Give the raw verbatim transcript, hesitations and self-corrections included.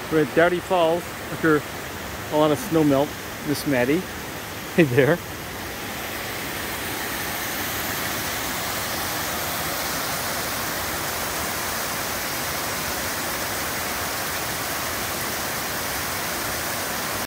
We're at Doughty Falls after a lot of snow melt. Miss Maddie. Hey there.